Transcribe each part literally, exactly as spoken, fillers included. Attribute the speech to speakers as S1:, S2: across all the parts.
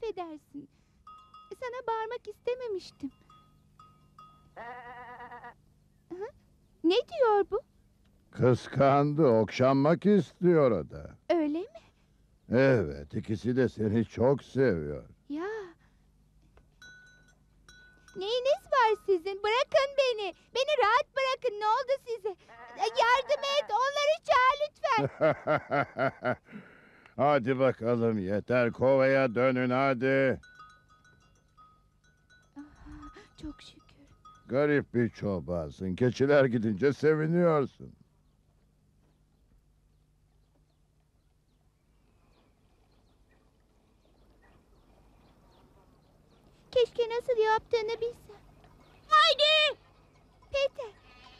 S1: affedersin. Sana bağırmak istememiştim. Hı? Ne diyor bu?
S2: Kıskandı, okşanmak istiyor o da.
S1: Öyle mi?
S2: Evet, ikisi de seni çok seviyor.
S1: Ya. Neyiniz var sizin? Bırakın beni. Beni rahat bırakın. Ne oldu size? Yardım et. Onları çağır lütfen.
S2: Hadi bakalım, yeter, kovaya dönün hadi.
S1: Ah, çok şükür.
S2: Garip bir çobansın. Keçiler gidince seviniyorsun.
S1: Keşke nasıl yaptığını bilsem. Haydi! Peter!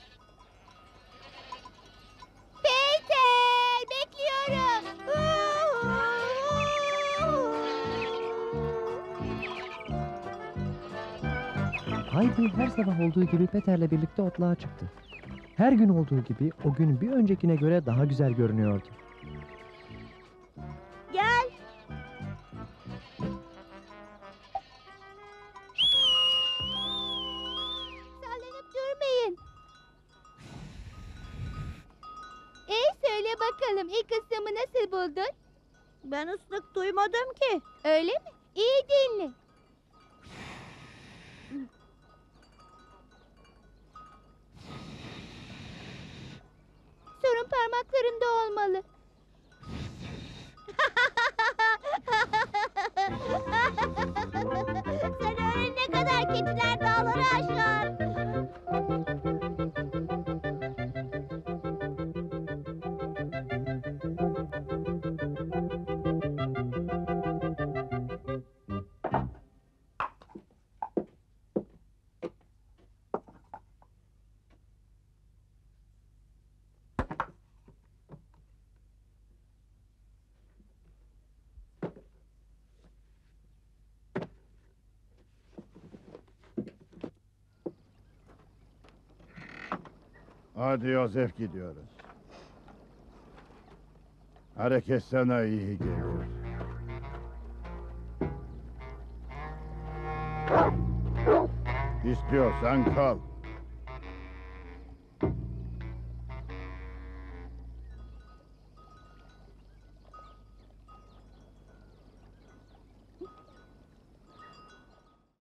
S1: Peter! Bekliyorum!
S3: Haydi her sabah olduğu gibi Peter'le birlikte otluğa çıktı. Her gün olduğu gibi o gün bir öncekine göre daha güzel görünüyordu.
S1: Gel! Sallanıp durmayın. Ee söyle bakalım, ilk ısımı nasıl buldun?
S4: Ben ıslık duymadım ki.
S1: Öyle mi? İyi dinle. Sorun parmaklarında olmalı. Sen öğrenene kadar keçiler dağları aşar.
S2: Hadi Yosef, gidiyoruz. Hareket sana iyi gelir. İstiyorsan kal.